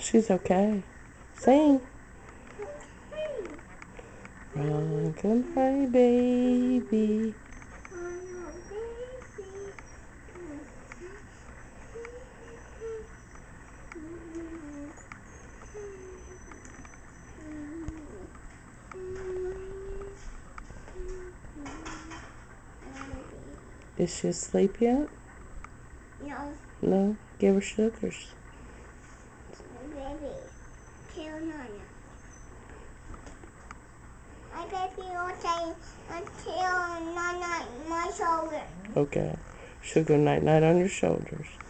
She's okay. Sing. Rockabye baby. Is she asleep yet? No. No? Give her sugars. Baby, kill Nana. My baby will say, until Nana my shoulder. Okay. Sugar night night on your shoulders.